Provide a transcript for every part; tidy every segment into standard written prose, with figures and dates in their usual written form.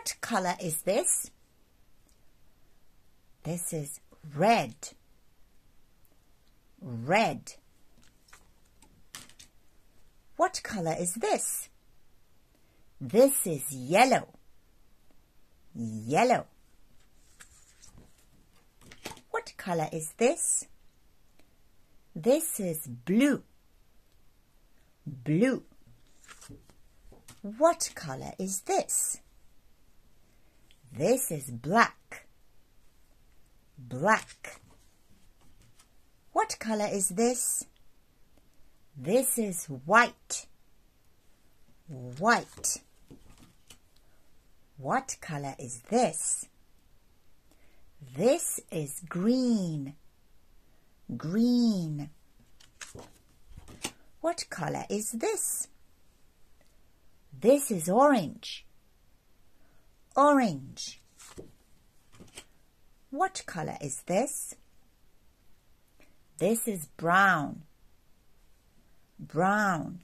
What color is this? This is red. Red. What color is this? This is yellow. Yellow. What color is this? This is blue. Blue. What color is this? This is black. Black. What color is this? This is white. White. What color is this? This is green. Green. What color is this? This is orange. Orange. What color is this? This is brown. Brown.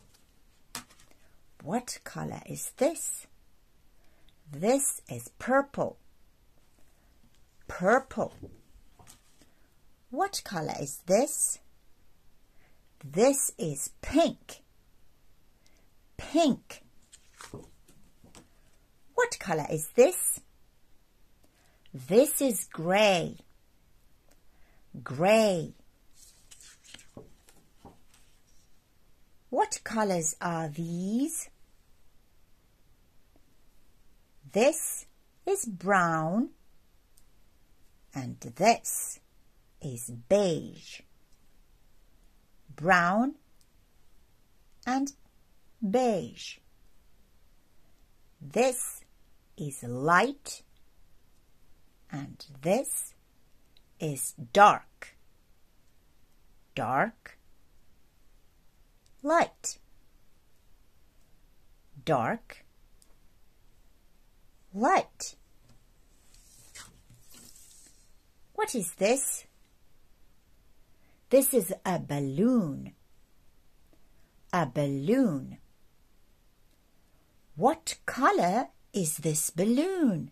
What color is this? This is purple. Purple. What color is this? This is pink. Pink. What color is this? This is gray. Gray. What colors are these? This is brown and this is beige. Brown and beige. This is light and this is dark. Dark. Light. Dark. Light. What is this? This is a balloon. A balloon. What color is this balloon?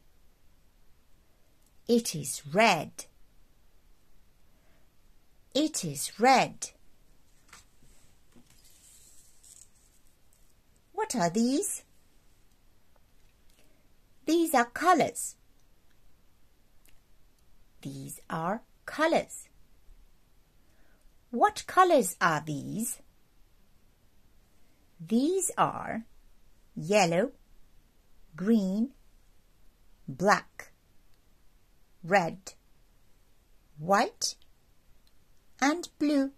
It is red. It is red. What are these? These are colors. These are colors. What colors are these? These are yellow, green, black, red, white, and blue.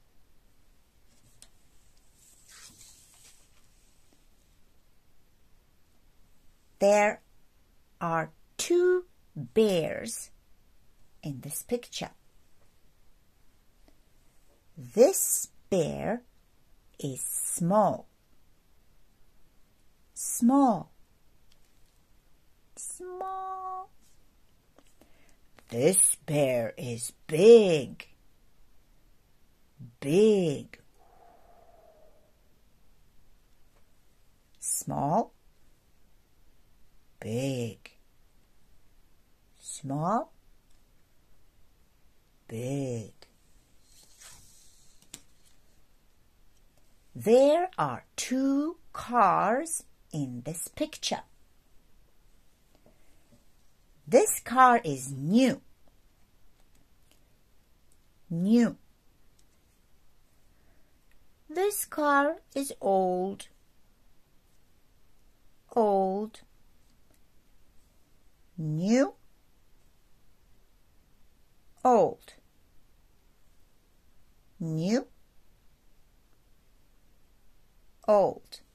There are two bears in this picture. This bear is small. Small. Small. This bear is big. Big. Small. Big. Small. Big. There are two cars in this picture. This car is new. New. This car is old. Old. New. Old. New. Old.